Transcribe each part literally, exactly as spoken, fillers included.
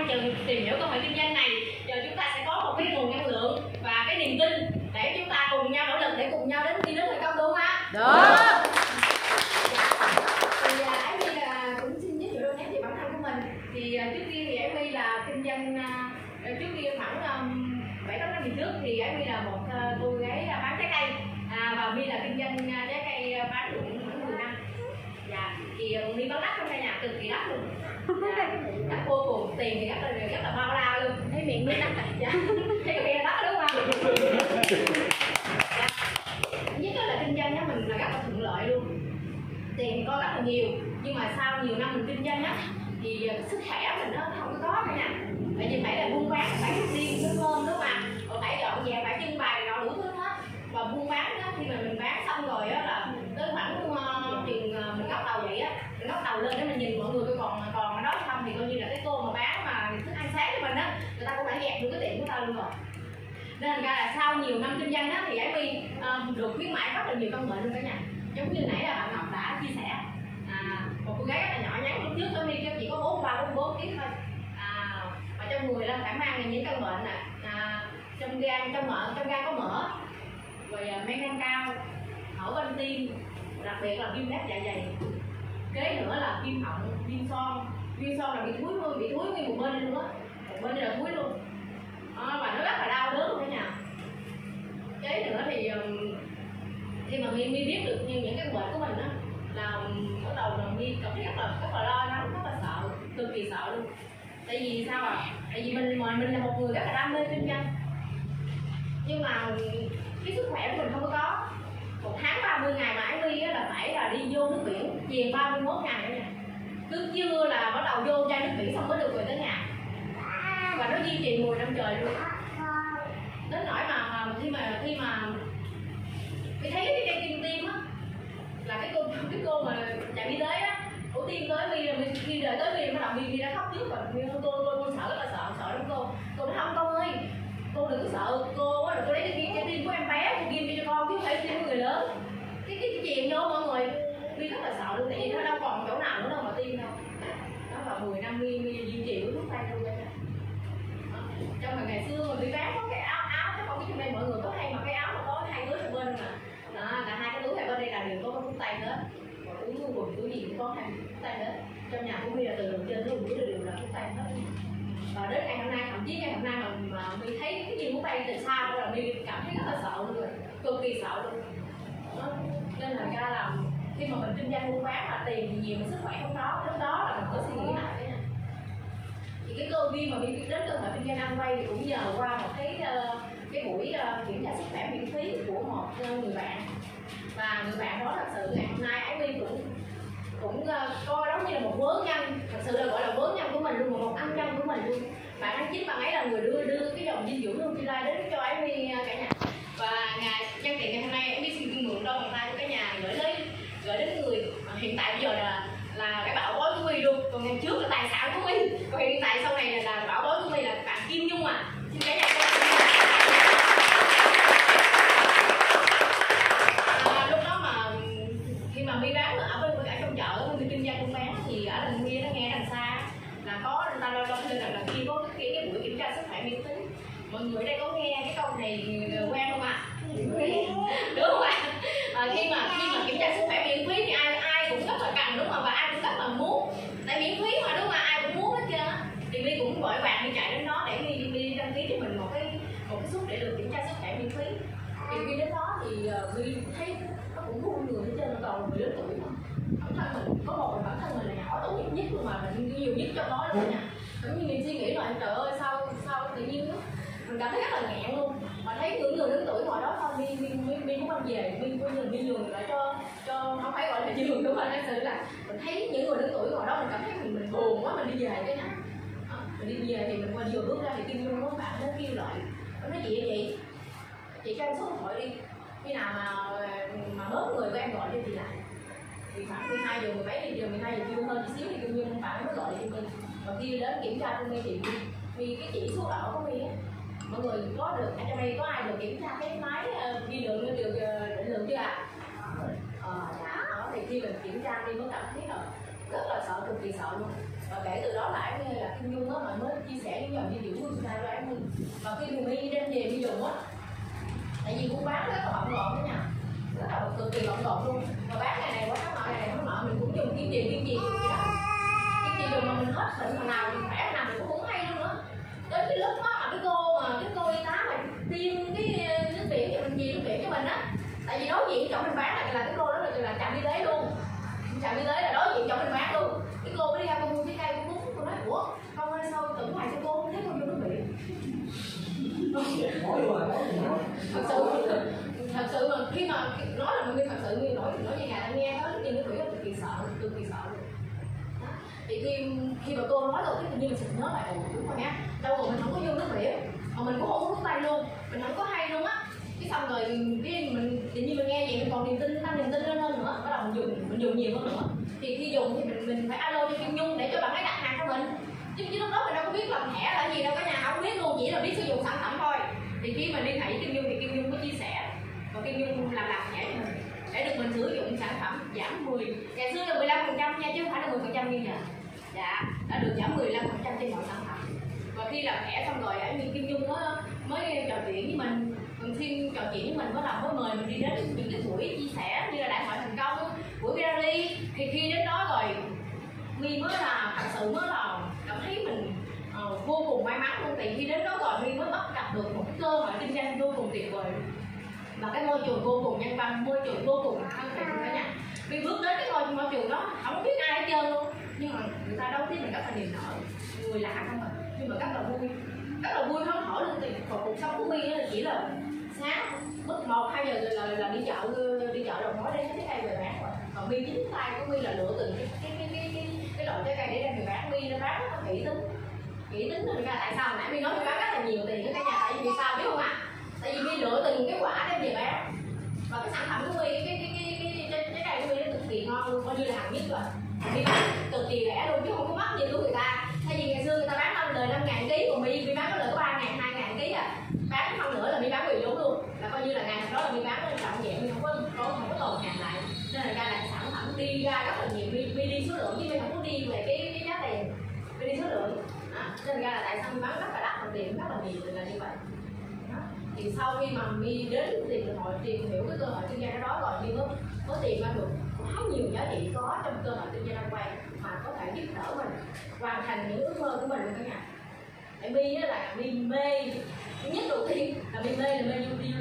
trong chừng tìm hiểu cơ hội kinh doanh này, giờ chúng ta sẽ có một cái nguồn năng lượng và cái niềm tin để chúng ta cùng nhau nỗ lực để cùng nhau đến đi đến thành công, đúng không ạ? Được. Thì Ái My là cũng xin giới thiệu đôi nét về bản thân của mình. Thì trước kia thì Ái My là kinh doanh, trước kia khoảng bảy tám năm trước thì Ái My là một cô gái bán trái cây, à, và My là kinh doanh trái cây bán được khoảng mười năm. Dạ, thì My bán đắt trong căn nhà, cực kỳ đắt luôn. Dạ, đắt vô cùng, tiền thì rất là rất là bao la luôn. Thấy miệng My đắt à? Dạ, thấy cái miệng đắt đúng không? Dạ. Nhất là kinh doanh đó mình là rất là thuận lợi luôn. Tiền thì có rất là nhiều, nhưng mà sau nhiều năm mình kinh doanh á thì sức khỏe mình nó không có cả nhà. Tại vì phải là buôn bán, phải thức đêm thức hôm đúng không ạ? Rồi phải dọn dẹp, phải trưng bày rồi đủ thứ hết. Và buôn bán á, khi mà mình bán xong rồi á là tới khoảng uh, chừng uh, mình ngóc đầu vậy á, mình ngóc đầu lên để mình nhìn mọi người coi còn còn ở đó không, thì coi như là cái cô mà bán mà thức ăn sáng cho mình á, người ta cũng đã dẹp được cái tiệm của ta luôn rồi. Nên ra là sau nhiều năm kinh doanh á thì Ái My uh, được khuyến mãi rất là nhiều căn bệnh luôn cả nhà. Giống như nãy là bạn Ngọc đã chia sẻ, à, một cô gái rất là nhỏ nhắn lúc trước tới My chỉ có bốn ba bốn bốn ký thôi, à, và trong người là phải mang những căn bệnh nè, à, trong gan trong mỡ trong gan có mỡ, rồi à, men gan cao, hở van tim, đặc biệt là viêm loét dạ dày, kế nữa là viêm họng, viêm son, viêm son là bị thúi luôn, bị thúi nguyên một bên luôn á, một bên đây là thúi luôn, à, và nó rất là đau đớn luôn cả nhà. Kế nữa thì um, khi mà My My biết được những những cái bệnh của mình á là bắt đầu là My cảm thấy rất là rất là lo lắng, rất là sợ, cực kỳ sợ luôn. Tại vì sao à? Tại vì mình mà mình là một người rất là đam mê kinh doanh, nhưng mà cái sức khỏe của mình không có có. Một tháng ba mươi ngày mà Ái My á là phải là đi vô nước biển chuyền ba mươi mốt ngày nữa nè. Cứ trưa là bắt đầu vô chai nước biển xong mới được về tới nhà, và nó duy trì mười năm trời luôn. Đến nỗi mà, mà khi mà khi mà mình thấy cái cây kim tim á, là cái cô cái cô mà trạm y tế á, cô tiêm tới My là mình khi đợi tới My bắt đầu My đã khóc trước rồi. My cô cô cô sợ rất là sợ sợ lắm cô. Cô nói không con ơi, cô đừng có sợ cô á, rồi cô lấy cái kim tim của em bé cô tiêm cho con chứ không phải tiêm của người lớn. Cái cái chuyện vô mọi người, My rất là sợ luôn, tại vì nó đâu còn chỗ nào nữa đâu mà tiêm đâu. Đó là mười năm My My duy trì với thuốc tay luôn vậy. Trong mà ngày xưa mà My bán có cái áo áo chắc không biết trong đây mọi người có hay mặc cái áo mà có hai túi ở bên mà. Đó, là hai cái túi ở bên đây là đều có thuốc tay hết. Còn túi quần túi gì cũng có hai thuốc tay hết. Trong nhà của My là từ đầu trên tới dưới đều là thuốc tay hết. Và đến ngày hôm nay, thậm chí ngày hôm nay mà, mà My thấy cái viên thuốc tay từ xa thôi là My cảm thấy rất là sợ luôn rồi, cực kỳ sợ luôn. Đó. Nên là ra là khi mà mình kinh doanh buôn bán mà tiền thì nhiều mà sức khỏe không có, lúc đó là mình có suy nghĩ lại đấy nè. Thì cái cơ duyên mà My biết đến cơ hội kinh doanh Amway thì cũng nhờ qua một cái uh, cái buổi uh, kiểm tra sức khỏe miễn phí của một uh, người bạn. Và người bạn đó thật sự ngày hôm nay Ái My cũng cũng uh, coi đó như là một vớ nhân, thật sự là gọi là vớ nhân của mình luôn, một ăn nhân của mình luôn. Bạn ấy chính bạn ấy là người đưa đưa cái dòng dinh dưỡng Nutrilite đến cho Ái My uh, cả nhà. Và ngày nhân tiện ngày hôm nay Ái My xin mượn đôi bàn tay của cả nhà gửi đến gửi đến người uh, hiện tại bây giờ là là cái bảo bối của My luôn, còn ngày trước là tài sản của My, còn hiện tại sau này là, là bảo bối của My là bạn Kim Nhung à. Xin cả nhà à, lúc đó mà khi mà My bán ở bên ở trong chợ, My kinh doanh buôn bán thì ở đằng kia nó nghe đằng xa là có người ta lo lo lên rằng là khi có cái, cái buổi kiểm tra sức khỏe miễn phí. Mọi người ở đây có nghe cái câu này quen không ạ? Đúng không ạ? À, khi mà khi mà kiểm tra sức khỏe miễn phí thì ai ai cũng rất là cần đúng không, và ai cũng rất là muốn, tại miễn phí mà đúng không, ai cũng muốn hết trơn á. Thì My cũng vội vàng đi chạy đến đó để đi đi đăng ký cho mình một cái một cái suất để được kiểm tra sức khỏe miễn phí. Thì khi đến đó thì uh, My thấy nó cũng vui người hết trơn, toàn người lớn tuổi mà bản thân mình có một bản thân mình là nhỏ tuổi nhất luôn mà mình nhiều nhất trong đó luôn nha. Giống như mình suy nghĩ lại trời ơi sao sao tự nhiên đó mình cảm thấy rất là ngẹn luôn, mà thấy những người lớn tuổi ngồi đó thôi My My My My cũng mang về My bây giờ My nhường lại cho cho không phải gọi là nhường đúng không, thật sự là mình thấy những người lớn tuổi ngồi đó mình cảm thấy mình mình buồn quá, mình đi về cái này à, mình đi về thì mình qua vừa bước ra thì Kim Nhung có bạn nó kêu lại, nó nói chị chị chị cho em số điện thoại đi, khi nào mà mà bớt người của em gọi cho chị lại. Thì khoảng mười hai giờ mười mấy giờ mười hai giờ kêu hơn chút xíu thì Kim Nhung bạn mới gọi cho My, và khi đến kiểm tra cho My thì vì cái chỉ số đỏ của My á, mọi người có được ở trong đây có ai được kiểm tra cái máy uh, ghi lượng được uh, định lượng chưa ạ? À? Ờ, đã đó thì khi mình kiểm tra đi mới cảm thấy là rất là sợ, cực kỳ sợ luôn. Và kể từ đó là em là Kim Nhung á mà mới chia sẻ những dòng dinh dưỡng nuôi cho em. Và khi mà My đem về My dùng á, tại vì cũng bán rất là bận rộn đó nha, rất là cực kỳ bận rộn luôn. Và bán ngày này qua tháng nọ, ngày này tháng nọ mình cũng dùng kiếm tiền kiếm tiền vậy đó. Kiếm tiền dùng mà mình hết bệnh thằng nào mình khỏe thằng nào mình cũng không hay luôn nữa. Đến cái lúc đó mà cái cô mà cái cô y tá mà tiêm cái nước biển cho mình gì nước biển cho mình á, tại vì đối diện chỗ mình bán là, là cái cô đó là, là trạm y tế luôn, trạm y tế là đối diện chỗ mình bán luôn. Cái cô mới đi ra cô mua trái cây cô bún, cô nói ủa không ơi sao tưởng hoài cho cô không thấy cô vô nước biển. Thật sự thật sự mà khi mà nói là mình thật sự người nói nói như nhà nghe tới tiếng nước biển cực kỳ sợ, cực kỳ sợ luôn. Thì khi khi mà cô nói rồi cái tự nhiên mình sẽ nhớ lại ồ đúng rồi nha, đâu rồi mình không có vô nước biển mà mình cũng không có uống tay luôn, mình không có hay luôn á. Cái xong rồi cái mình tự nhiên mình nghe vậy mình còn niềm tin, tăng niềm tin lên hơn nữa, bắt đầu mình dùng mình dùng nhiều hơn nữa. Thì khi dùng thì mình mình phải alo cho Kim Nhung để cho bạn ấy đặt hàng cho mình, chứ chứ lúc đó mình đâu có biết làm thẻ là gì đâu, cả nhà không biết luôn, chỉ là biết sử dụng sản phẩm thôi. Thì khi mà liên hệ với Kim Nhung thì Kim Nhung có chia sẻ và Kim Nhung làm làm thẻ cho mình để được mình sử dụng sản phẩm giảm mười, ngày xưa là mười lăm phần trăm nha chứ không phải là mười phần trăm như giờ. Dạ đã được giảm mười lăm phần trăm trên mọi sản phẩm. Và khi làm thẻ xong rồi ấy, Kim Nhung mới mới trò chuyện với mình, mình xin trò chuyện với mình bắt đầu mới mời mình đi đến những cái buổi chia sẻ như là đại hội thành công, buổi Gary. Thì khi đến đó rồi My mới là thật sự mới là cảm thấy mình uh, vô cùng may mắn luôn. Tại khi đến đó rồi My mới bắt gặp được một cái cơ hội kinh doanh vô cùng tuyệt vời và cái môi trường vô cùng nhân văn, môi trường vô cùng thân thiện cả nhà. My bước đến cái ngôi môi trường đó không biết ai hết trơn luôn, nhưng mà người ta đâu biết mình rất là niềm nở, người lạ không à, nhưng mà rất là vui, rất là vui hớn hở luôn. Thì còn cuộc sống của My là chỉ là sáng mất một hai giờ là, là, là đi chợ đi chợ đầu mối để lấy trái cây về bán rồi. Còn My chính tay của My là lựa từng cái cái cái cái cái, cái loại trái cây để đem về bán. My nó bán rất là kỹ tính, kỹ tính rồi ra tại sao nãy My nói My bán rất là nhiều tiền cho cả nhà, tại vì sao biết không ạ? À? Tại vì My lựa từng cái quả đem về bán và cái sản phẩm của My cái cái cái cái cái trái cây của My nó cực kỳ ngon luôn, coi như là hàng nhất rồi. My bán cực kỳ rẻ luôn chứ không có mắc như của người ta. Thay vì ngày xưa người ta bán năm lời năm ngàn ký, còn My My bán có lời có ba ngàn hai ngàn ký à, bán không nữa là My bán bị vốn luôn, là coi như là ngày đó là My bán nó trọn vẹn, My không có không có tồn hàng lại, nên là ra là sản phẩm đi ra rất là nhiều. My, My đi số lượng chứ My không có đi về cái cái giá tiền, My đi số lượng à, nên ra là tại sao My bán rất là đắt, đồng tiền rất là nhiều là như vậy. Đó. Thì sau khi mà My đến tìm cơ hội tìm hiểu cái cơ hội kinh doanh đó rồi My mới có tìm ra được quá nhiều giá trị có trong cơ hội kinh doanh ăn quay mà có thể giúp đỡ mình hoàn thành những ước mơ của mình luôn cả nhà. Tại My là My mê, nhất đầu tiên là My mê là mê đi du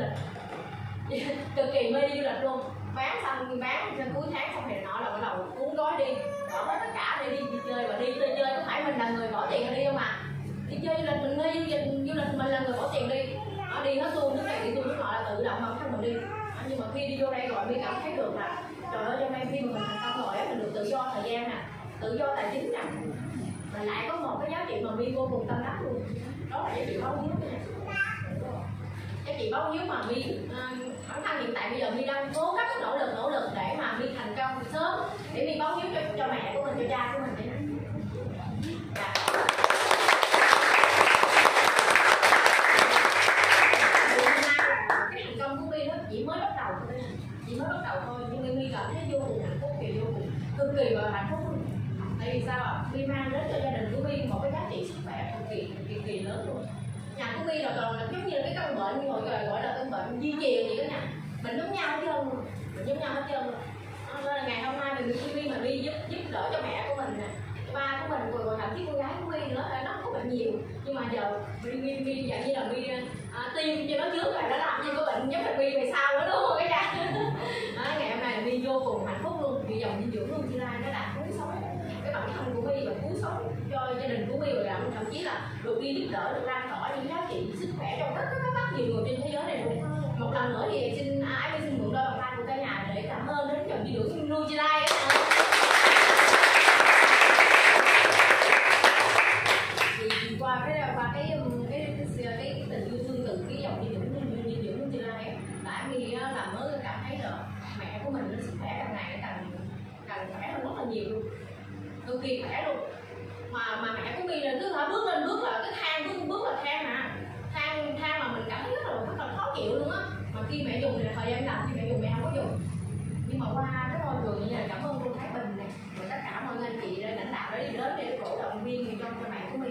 lịch, cực kỳ mê đi du lịch luôn. Bán xong bán trên cuối tháng xong thì nọ là bắt đầu cuốn gói đi, bỏ hết tất cả để đi, đi chơi. Và đi chơi chơi có phải mình là người bỏ tiền đi không à? Đi chơi du lịch mình mê du lịch, du lịch mình là người bỏ tiền đi. Nó đi hết tour nước này đi tour nước nọ là tự động mà không mình đi. À, nhưng mà khi đi vô đây rồi My cảm thấy được là trời ơi, trong đây khi mà mình thành công rồi mình được tự do thời gian nè, tự do tài chính nè, mà lại có một cái giá trị mà My vô cùng tâm đắc luôn, đó là giá trị báo hiếu nha. Giá trị báo hiếu mà My uh, bản thân hiện tại bây giờ My đang cố gắng nỗ lực nỗ lực để mà My thành công sớm, để My báo hiếu cho, cho mẹ của mình, cho cha của mình vậy. Dạ. Cái thành công của My nó chỉ mới bắt đầu thôi, chỉ mới bắt đầu thôi, nhưng My My cảm thấy vô cùng hạnh phúc, kỳ vô cùng cực kỳ và hạnh phúc. Tại vì sao ạ? My mang đến cho gia đình của My một cái giá trị sức khỏe cực kỳ cực kỳ, kỳ lớn luôn. Nhà của My là còn là giống như là cái căn bệnh như mọi người gọi là căn bệnh di truyền gì đó nha, mình giống nhau hết trơn luôn, mình giống nhau hết trơn luôn. Nên là ngày hôm nay mình My mà My giúp giúp đỡ cho mẹ của mình nè, ba của mình rồi, rồi thậm chí con gái của My nữa, nó không có bệnh nhiều, nhưng mà giờ My My My dạng như là My à, tiêm cho nó trước rồi nó làm như có bệnh giống như My về sau nữa đúng không cả nhà? Đó, ngày hôm nay là My vô cùng hạnh phúc luôn, vì dòng dinh dưỡng luôn Chi Lai nó đạt cứu sống cái bản thân của My và cứu sống cho gia đình của My, rồi thậm chí là được đi giúp đỡ, được lan tỏa những giá trị sức khỏe trong rất rất rất nhiều người trên thế giới này luôn. Một lần nữa thì xin Ái My xin mượn đôi bàn tay của cả nhà để cảm ơn đến dòng dinh dưỡng nuôi Chi Lai. Thì qua cái qua cái cái cái, cái, cái tình yêu thương từ cái dòng dinh dưỡng dinh dưỡng Chi Lai đã My làm mới cảm thấy là mẹ của mình nó sức khỏe càng ngày càng càng khỏe hơn rất là nhiều luôn, cực kỳ khỏe luôn. Mà mà mẹ của My là cứ hả bước lên bước là cái thang, bước bước là thang à, thang thang mà mình cảm thấy rất là rất là khó chịu luôn á. Mà khi mẹ dùng thì là thời gian làm khi mẹ dùng mẹ không có dùng, nhưng mà qua cái môi trường như này cảm ơn cô Thái Bình này và tất cả mọi anh chị lãnh đạo đấy đến để cổ động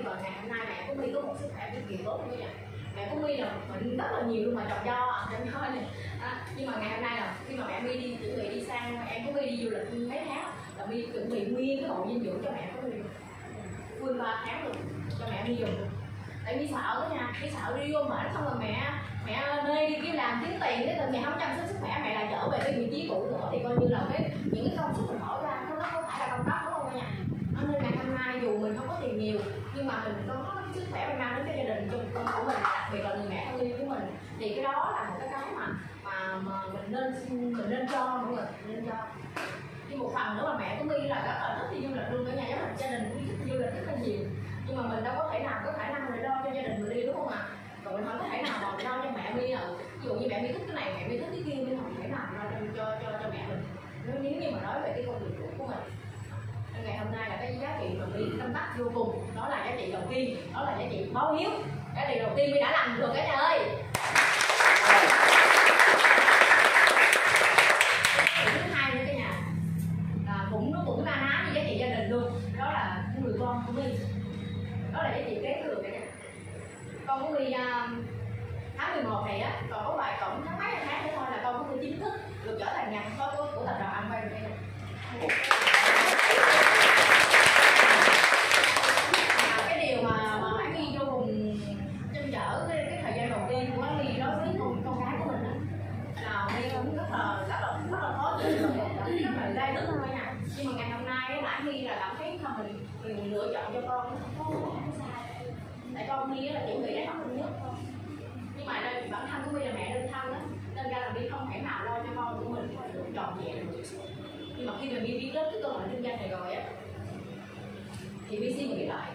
rồi ngày hôm nay mẹ của My có một sức khỏe cực kỳ tốt luôn nha. Mẹ của My là bệnh rất là nhiều luôn mà trồng nho trồng nho này à, nhưng mà ngày hôm nay là khi mà mẹ My đi chuẩn bị đi sang em của My đi du lịch mấy tháng là My chuẩn bị nguyên cái bộ dinh dưỡng cho mẹ của My full ba tháng luôn cho mẹ My dùng. Tại vì sợ đó nha, vì sợ đi vô mệt xong rồi mẹ mẹ mê đi kiếm làm kiếm tiền cái từ ngày không chăm sóc sức khỏe mẹ lại trở về cái vị trí cũ nữa thì coi như là cái những cái công sức mình bỏ ra nó không phải là công tác đúng không cả nhà. Nên ngày hôm nay dù mình không có tiền nhiều nhưng mà mình có cái sức khỏe mình mang đến cho gia đình cho con của mình, đặc biệt là người mẹ thân yêu của mình thì cái đó là một cái cái mà mà, mà mình nên mình nên cho mọi người nên cho. Chứ một phần nữa mà mẹ của My là rất là thích đi du lịch luôn cả nhà, giống là gia đình cũng thích du lịch rất là nhiều nhưng mà mình đâu có thể nào có khả năng để lo cho gia đình mình đi đúng không ạ? À? Còn mình không có thể nào mà lo cho mẹ My nào, ví dụ như mẹ My thích cái này mẹ My thích cái kia mình không thể nào lo cho cho cho mẹ mình nếu như mà nói về cái công việc của mình. Nên ngày hôm nay là cái giá trị mà My tâm đắc vô cùng, đó là giá trị đầu tiên, đó là giá trị báo hiếu. Giá trị đầu tiên My đã làm được cả nhà ơi. Thứ hai nữa cả nhà là cũng nó cũng na ná như giá trị gia đình luôn, đó là người con của My, đó là giá trị kế thừa cả nhà. Con của My uh, tháng mười một này á còn có vài cộng tháng mấy tháng nữa thôi là con của My chính thức được trở thành nhà con của, của tập đoàn Amway rồi đây nè. Cái điều mà mà Hải My vô cùng trăn trở cái, cái thời gian đầu tiên của My đối với con con gái của mình á là My cũng rất là rất là rất là khó chịu, rất là gai tức thôi nha. Nhưng mà ngày hôm nay Hải My là cảm thấy là mình mình lựa chọn cho con không có sai. Tại con My là chuẩn bị đại học năm nhất thôi. Nhưng mà đây bản thân của My là mẹ đơn thân á, nên ra là My không thể nào lo cho con của mình được trọn vẹn được. Nhưng mà khi mà My biết đến cái cơ hội kinh doanh này rồi á thì My suy nghĩ lại.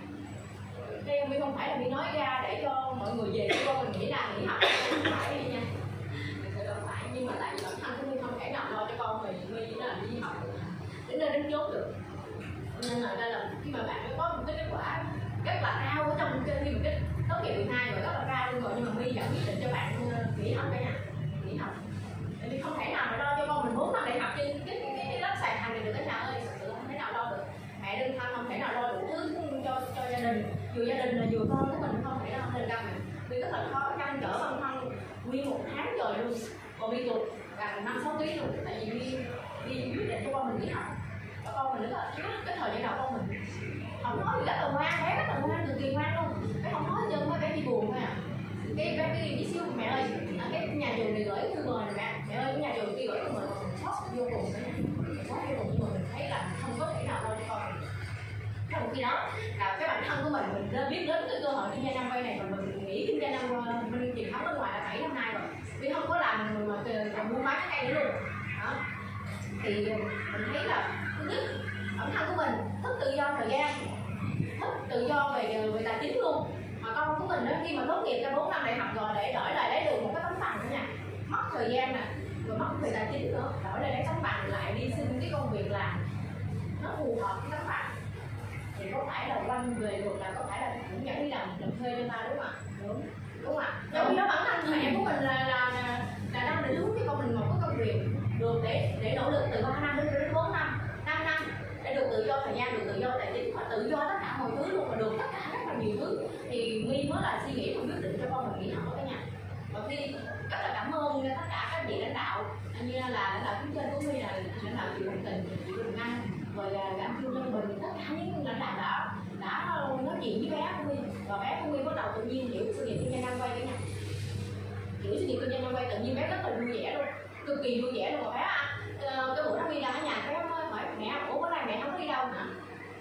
Đây My không phải là My nói ra để cho mọi người về cho con mình nghĩ là nghỉ học, không phải đi nha. Thực sự không phải, nhưng mà tại vì bản thân của My không thể nào lo cho con mình, My chỉ là đi học đến nơi đến chốn được. Nên là đây là khi mà bạn có một cái kết quả rất là cao ở trong khi mà cái tốt nghiệp mười hai rồi rất là cao luôn rồi, nhưng mà My vẫn quyết định cho bạn nghỉ học cả nhà, nghỉ học. Tại vì không thể nào mà lo cho con mình bốn năm đại học trên cái cái cái, cái lớp sàn hàng này được cả nhà ơi, thật sự không thể nào lo được. Mẹ đơn thân không thể nào lo đủ thứ cho cho gia đình, vừa gia đình là vừa con của mình không thể nào nên ra mà My rất là khó trăn trở bản thân nguyên một tháng rồi luôn, còn My tụt gần năm sáu ký luôn, tại vì My đi quyết định cho con mình nghỉ học. Và con mình nữa là cái thời gian đầu con mình không nói gì rất là ngoan, bé rất là ngoan, cực kỳ ngoan luôn, bé không nói chân mấy bé đi buồn thôi à. Cái bé cái đi xíu mẹ ơi, cái nhà trường này gửi thư mời này mẹ, mẹ ơi cái nhà trường kia gửi thư mời mà mình sót vô cùng cả nhà, quá vô cùng, nhưng mà mình thấy là không có thể nào lo cho con mình. Trong khi đó là cái bản thân của mình mình đã biết đến cái cơ hội kinh doanh Amway này và mình nghĩ kinh doanh Amway mình truyền thống bên ngoài là bảy năm nay rồi, vì không có làm mà mua bán cái cây nữa luôn. Đó thì mình thấy là thứ nhất bản thân của mình thích tự do thời gian, thích tự do về về tài chính luôn. Mà con của mình đó khi mà tốt nghiệp ra bốn năm đại học rồi để đổi lại lấy được một cái tấm bằng nữa nha, mất thời gian nè, rồi mất về tài chính nữa, đổi lại lấy tấm bằng lại đi xin cái công việc làm nó phù hợp với tấm bằng thì có phải là quanh về được là có phải là cũng dẫn đi làm làm thuê cho ta đúng không ạ? Đúng đúng không ạ? Trong khi đó bản thân mẹ của mình là là là, là đang định hướng cho con mình một cái công việc được để để nỗ lực từ ba năm đến đến bốn năm, năm năm để được tự do thời gian, được tự do tài chính và tự do tất cả mọi thứ luôn, và được tất cả rất là nhiều thứ thì My mới là suy nghĩ và quyết định cho con mình nghỉ học ở cả nhà. Và khi rất là cảm ơn tất cả các vị lãnh đạo như là lãnh đạo tuyến trên của My là lãnh đạo chị Hồng Tình, chị Quỳnh Anh, rồi là anh Trương Nhân Bình, tất cả những lãnh đạo đã đã nói chuyện với bé của My và bé của My bắt đầu tự nhiên hiểu sự nghiệp kinh doanh Amway cả nhà, hiểu sự nghiệp kinh doanh Amway tự nhiên bé rất là vui vẻ luôn, cực kỳ vui vẻ luôn. Mà bé à, cái buổi đó My ra ở nhà bé hỏi mẹ ủa bữa nay mẹ không có đi đâu hả?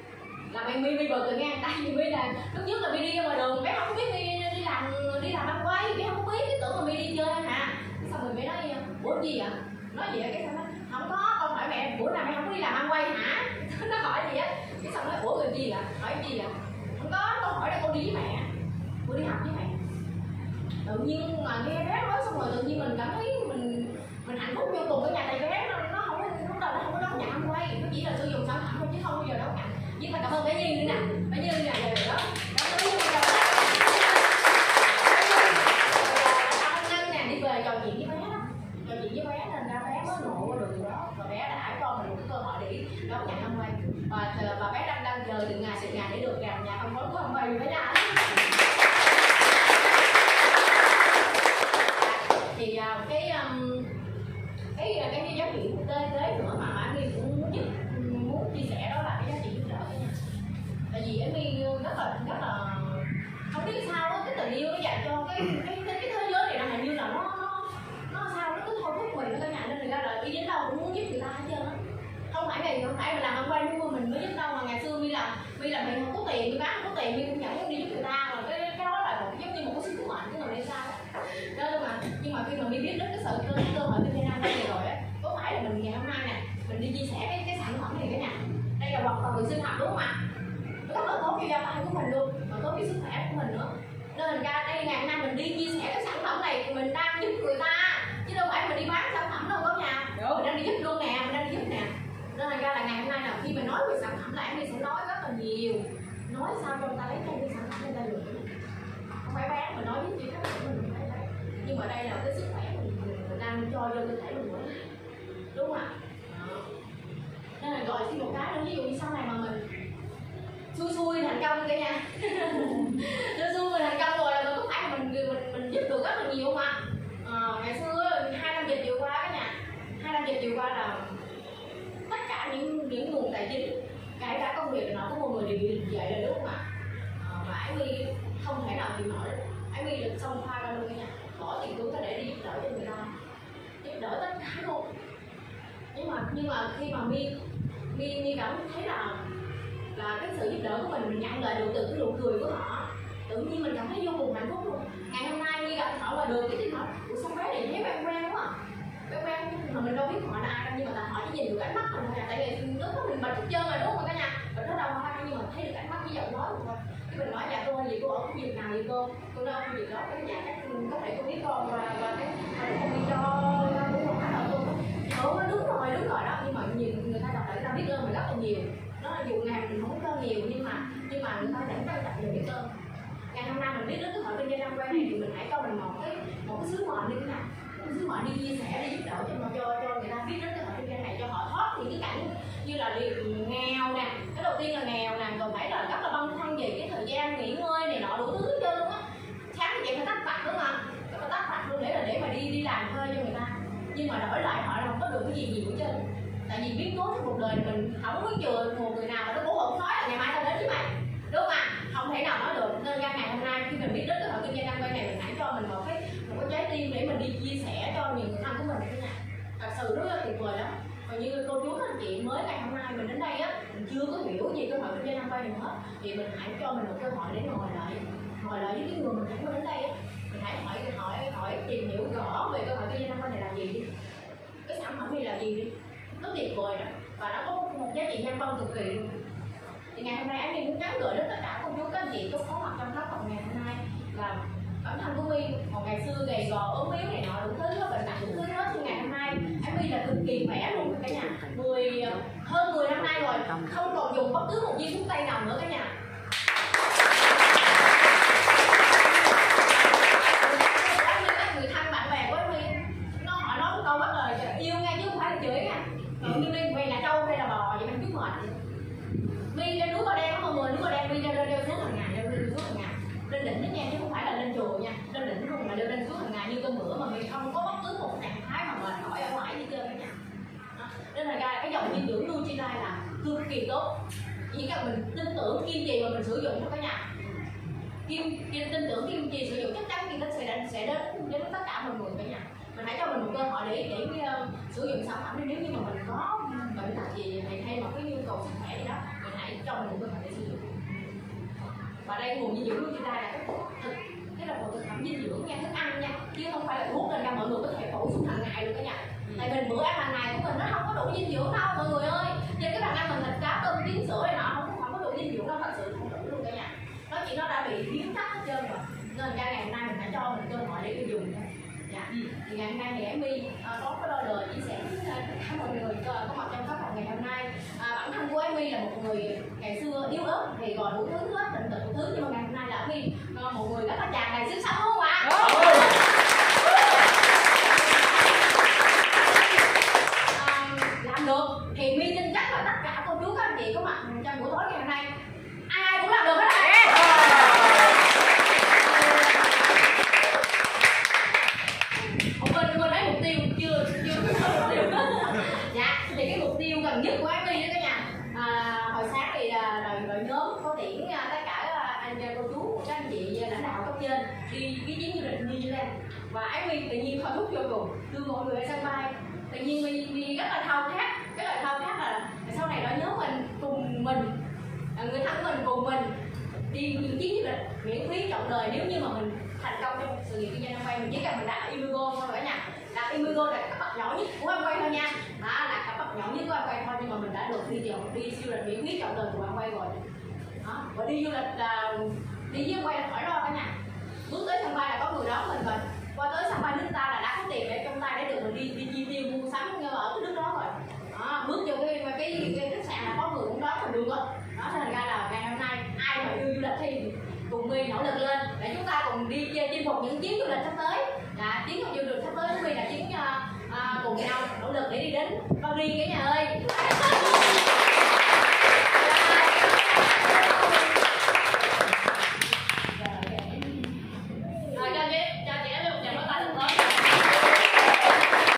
Là mẹ My My bực rồi nghe, tại vì My là lúc trước là My đi ra ngoài đường bé không có biết My đi làm đi làm Amway, bé không có biết, cái tưởng là My đi chơi hả? Xong rồi bé nói ủa gì vậy? Nói gì vậy? Cái xong nói không có, con hỏi mẹ bữa nào mẹ không có đi làm Amway hả? Nó hỏi gì á? Cái xong nói ủa người gì vậy? Hỏi gì vậy? Không có, con hỏi là con đi với mẹ, con đi học với mẹ. Tự nhiên mà nghe bé nói xong rồi tự nhiên mình cảm thấy mình mình hạnh phúc vô cùng. Cái nhà này bé nó, nó không có lúc đầu nó không có đón nhận Amway, nó chỉ là sử dụng sản phẩm thôi chứ không bao giờ đón nhận. Nhưng mà cảm ơn bé Duyên nữa nè, bé Duyên là về đó. Năm nè đi về trò chuyện với bé đó, trò chuyện với bé nên ra bé mới ngộ được điều đó và bé đã cho mình một cái cơ hội để đón nhận Amway và và bé đang đang đời từng ngày từng ngày để được làm nhà không có có không bay với nhà. Thì uh, cái um, cái cái cái giá trị quốc tế tế nữa mà Amy cũng muốn giúp muốn chia sẻ đó là cái giá trị giúp đỡ cả nhà. Tại vì Amy rất là rất là không biết sao đó, cái tình yêu nó dạy cho cái cái cái, cái thế giới này là hình như là nó nó nó sao nó cứ thôi thúc mình cả nhà, nên người ta là đi đến đâu cũng muốn giúp người ta hết trơn á. Không phải ngày không phải mình làm ăn quay mua mình mới giúp đâu, mà ngày xưa mi làm mi làm mình không có tiền, mi bán không có tiền mi cũng nhận đi giúp người ta, mà cái cái đó là một giống như một cái sứ mệnh của mình hay sao đó. Nhưng mà nhưng mà khi mà mi biết đến cái sự cơ cơ hội kinh doanh này rồi á, có phải là mình ngày hôm nay nè mình đi chia sẻ cái cái sản phẩm này cả nhà, đây là hoạt động sinh học đúng không ạ? Rất là tốt cho da tay của mình luôn, và tốt cho sức khỏe của mình nữa. Nên thành ra đây ngày hôm nay mình đi chia sẻ cái sản phẩm này thì mình đang giúp người ta, chứ đâu phải mình đi bán sản phẩm đâu có nhà. Đúng. Mình đang đi giúp luôn nè, mình đang đi giúp nè. Nên thành ra là ngày hôm nay là khi mình nói về sản phẩm là em sẽ nói rất là nhiều, nói sao cho người ta lấy thêm cái sản phẩm người ta được, không phải bán, mình nói với chị khách của mình phải lấy. Nhưng mà đây là cái sức khỏe mình, mình đang cho vô cơ thể mình nữa, đúng không ạ? Nên là gọi thêm một cái nữa, ví dụ như sau này mà mình xui xui thành công cả nhà xui xui mình thành công rồi là mình có phải là mình mình mình giúp được rất là nhiều không ạ? À, ngày xưa hai năm dịch vừa qua cả nhà, hai năm dịch vừa qua là tất cả những những nguồn tài chính, kể cả công việc nào có một người đều bị đình trệ rồi đúng không ạ? À, mà Amy không thể nào chịu nổi, Amy được xông pha ra luôn cả nhà, bỏ tiền túi ra để đi giúp đỡ cho người ta, giúp đỡ tất cả luôn. Nhưng mà nhưng mà khi mà mi mi mi cảm thấy là là cái sự giúp đỡ của mình mình nhận lại được từ cái nụ cười của họ, tự nhiên mình cảm thấy vô cùng hạnh phúc luôn. Ngày hôm nay đi gặp họ là được cái tiếng họ của sao bé này thấy quen quen quá à, quen quen mà mình đâu biết họ là ai đâu, nhưng mà ta hỏi chỉ nhìn được ánh mắt mình thôi à, tại vì lúc đó mình bật hết trơn rồi đúng không cả nhà, rồi nó đâu có ai nhưng mà thấy được ánh mắt với giọng nói thôi. Cái mình nói dạ cô ơi gì cô ở cái việc nào vậy cô, cô đâu cái việc đó cái nhà chắc có thể cô biết con và và cái con đi cho cô không phải là cô ừ đúng rồi đúng rồi đó. Nhưng mà nhiều người ta đọc lại người ta biết ơn mình rất là nhiều, nó là dù ngày mình không có nhiều nhưng mà nhưng mà người ta vẫn trân trọng về biết ơn. Ngày hôm nay mình biết đến cái hội kinh doanh năm quay này thì mình hãy cho mình một cái một cái sứ mệnh như thế nào, một sứ mệnh đi chia sẻ đi giúp đỡ cho cho cho người ta biết đến cái hội kinh doanh này, cho họ thoát những cái cảnh như là đi nghèo nè. Cái đầu tiên là nghèo nè, còn phải là rất là băn khoăn về cái thời gian nghỉ ngơi này nọ đủ thứ hết trơn luôn á. Sáng thì phải tắt bạc đúng không? Phải tắt bạc luôn để là để mà đi đi làm thuê cho người ta, nhưng mà đổi lại họ không có được cái gì nhiều hết trơn. Tại vì biết cố trong cuộc đời mình không có chừa một người nào mà nó bố không nói là ngày mai tao đến với mày, đúng không ạ? Không thể nào nói được. Nên ra ngày hôm nay khi mình biết đến cái hội kinh doanh năm quay này, mình hãy cho mình một cái một cái trái tim để mình đi chia sẻ cho những người thân của mình thế này. Thật sự rất là tuyệt vời lắm. Và như cô chú anh chị mới ngày hôm nay mình đến đây á, mình chưa có hiểu gì cái hội kinh doanh năm quay này hết, thì mình hãy cho mình một cơ hội để ngồi lại ngồi lại với cái người mình cũng đến đây á, mình hãy hỏi hỏi hỏi tìm hiểu rõ về cái hội kinh doanh năm quay này là gì đi, cái sản phẩm này là gì đi. Nó tuyệt vời đó, và nó có một giá trị nhân văn cực kỳ luôn. Thì ngày hôm nay Amy muốn nhắn gửi đến tất cả cô chú các anh chị có có mặt trong lớp học ngày hôm nay là bản thân của My một ngày xưa gầy gò ốm yếu này nọ đủ thứ đó, bệnh nặng đủ thứ hết, nhưng ngày hôm nay Amy là cực kỳ khỏe luôn cả nhà, mười hơn mười năm nay rồi, không còn dùng bất cứ một viên thuốc tây nào nữa cả nhà. Người thân bạn bè của Amy nó họ nói một câu rất là yêu ngay chứ không phải là chửi nha. Rồi My về là trâu đây là bò vậy mình cứ mệt. My lên núi Bà Đen có mười núi Bà Đen My leo leo xuống hàng ngày, leo lên xuống hàng ngày, lên đỉnh đó nha, chứ không phải là lên chùa nha, lên đỉnh không mà leo lên xuống hàng ngày như cơn bữa, mà My không có bất cứ một trạng thái mà mệt mỏi ở ngoài gì trơn cả nhà. Nên là ra cái dòng dinh dưỡng Nutrilite là cực kỳ tốt, chỉ cần mình tin tưởng kiên trì mà mình sử dụng cho cả nhà. Kim, kim tin tưởng kiên trì sử dụng chắc chắn thì nó sẽ đến sẽ đến đến tất cả mọi người cả nhà. Mình hãy cho mình một cơ hội để để uh, sử dụng sản phẩm đi, nếu như mà mình có bệnh tật gì hay hay mà có nhu cầu sức khỏe gì đó, mình hãy cho mình một cơ hội để sử dụng. Và đây nguồn dinh dưỡng Nutrilite là cái thực cái là một thực phẩm dinh dưỡng nha, thức ăn nha, chứ không phải là thuốc, nên ra mọi người có thể bổ sung hàng ngày được cả nhà. Tại mình bữa ăn hàng ngày của mình nó không có đủ dinh dưỡng đâu mọi người ơi, trên cái bàn ăn mình thịt cá tôm trứng sữa này nọ không không có đủ dinh dưỡng đâu, thật sự không đủ luôn cả nhà. Nó chỉ nó đã bị biến tắc hết trơn rồi, nên ra ngày hôm nay mình phải cho mình cơ hội để dùng. Dạ. Thì ngày hôm nay thì Amy uh, có cái đôi lời chia sẻ với tất cả mọi người có, có mặt trong khóa học ngày hôm nay. À, bản thân của Amy là một người ngày xưa yếu ớt thì gọi đủ thứ hết, bệnh tật đủ thứ, nhưng mà ngày hôm nay là Amy uh, một người rất là tràn đầy sức sống đúng không ạ? À, làm được thì My tin chắc là tất cả cô chú các anh chị có mặt trong buổi tối ngày hôm nay cứu các anh chị lãnh đạo cấp trên đi cái chuyến du lịch New Zealand, và Ái My tự nhiên thôi thúc vô cùng đưa mọi người ở sân bay. Tự nhiên My, My rất là thao khát, rất là thao khát là sau này nỗi nhớ mình cùng mình, người thân của mình cùng mình đi những chuyến du lịch miễn phí trọn đời. Nếu như mà mình thành công trong sự nghiệp kinh doanh Amway, mình chỉ cần mình đặt Imigo thôi cả nhà, đặt Imigo là cấp bậc nhỏ nhất của Amway thôi nha, đó là cấp bậc nhỏ nhất của Amway thôi, nhưng mà mình đã được đi chọn đi du lịch miễn phí trọn đời của Amway rồi. Đó, và đi du lịch là đi với Amway là khỏi lo cả nhà, bước tới sân bay là có người đón mình rồi, qua tới sân bay nước ta là đã có tiền để trong tay để được mình đi đi chi tiêu mua sắm ở cái nước đó rồi. Đó, bước vô cái cái, cái khách sạn là có người cũng đón mình được rồi. Đó, thành ra là ngày hôm nay ai mà yêu du lịch thì cùng My nỗ lực lên để chúng ta cùng đi chinh phục những chuyến du lịch sắp tới. Dạ, chuyến du lịch sắp tới My là chuyến uh, uh, cùng nhau nỗ lực để đi đến Paris cả nhà ơi.